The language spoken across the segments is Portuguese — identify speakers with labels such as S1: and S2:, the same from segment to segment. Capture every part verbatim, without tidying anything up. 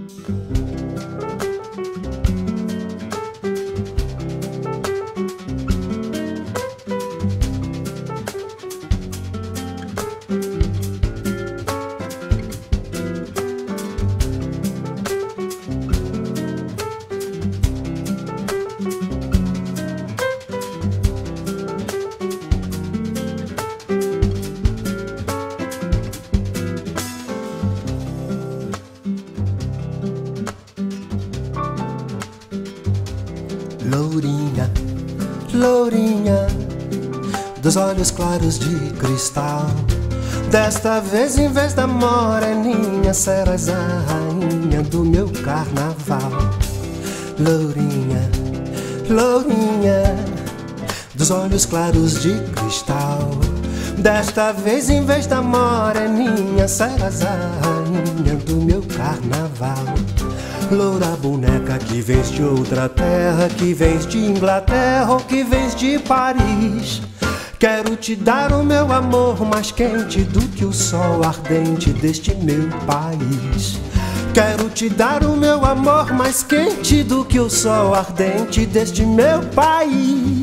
S1: Lourinha, lourinha, dos olhos claros de cristal. Desta vez, em vez da moreninha, serás a rainha do meu carnaval. Lourinha, lourinha, dos olhos claros de cristal. Desta vez, em vez da moreninha, serás a rainha do meu carnaval. Loura boneca que vens de outra terra, que vens de Inglaterra ou que vens de Paris. Quero te dar o meu amor mais quente do que o sol ardente deste meu país. Quero te dar o meu amor mais quente do que o sol ardente deste meu país.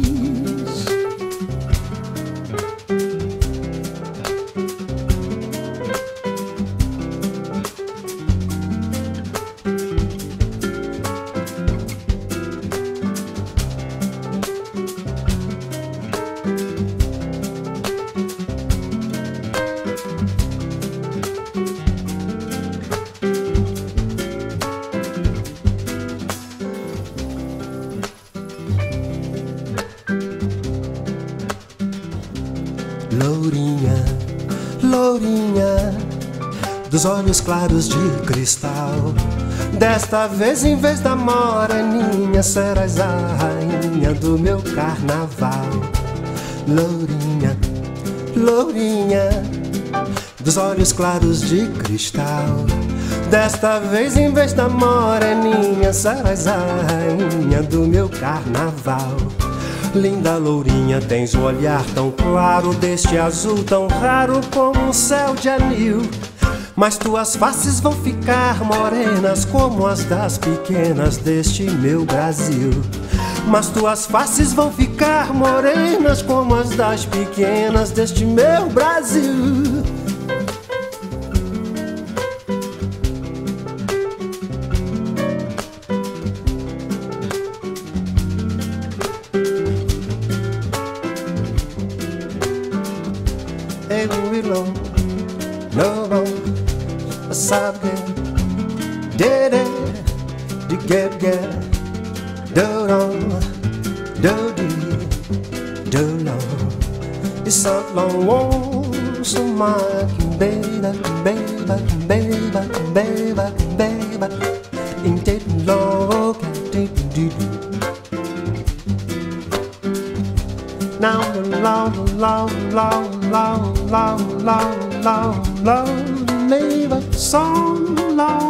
S1: Lourinha, lourinha, dos olhos claros de cristal. Desta vez, em vez da moreninha, serás a rainha do meu carnaval. Lourinha, lourinha, dos olhos claros de cristal. Desta vez, em vez da moreninha, serás a rainha do meu carnaval. Linda lourinha, tens o olhar tão claro, deste azul tão raro como um céu de anil. Mas tuas faces vão ficar morenas como as das pequenas deste meu Brasil. Mas tuas faces vão ficar morenas como as das pequenas deste meu Brasil. Hey, we long, no long, a sad girl, dead, the get get, do long, do dee, do long. It's so long, won't so much, baby, baby, baby, baby, baby, in that long, okay, do do. Now the long, long, long, long, long, long, long, long, leave a song long.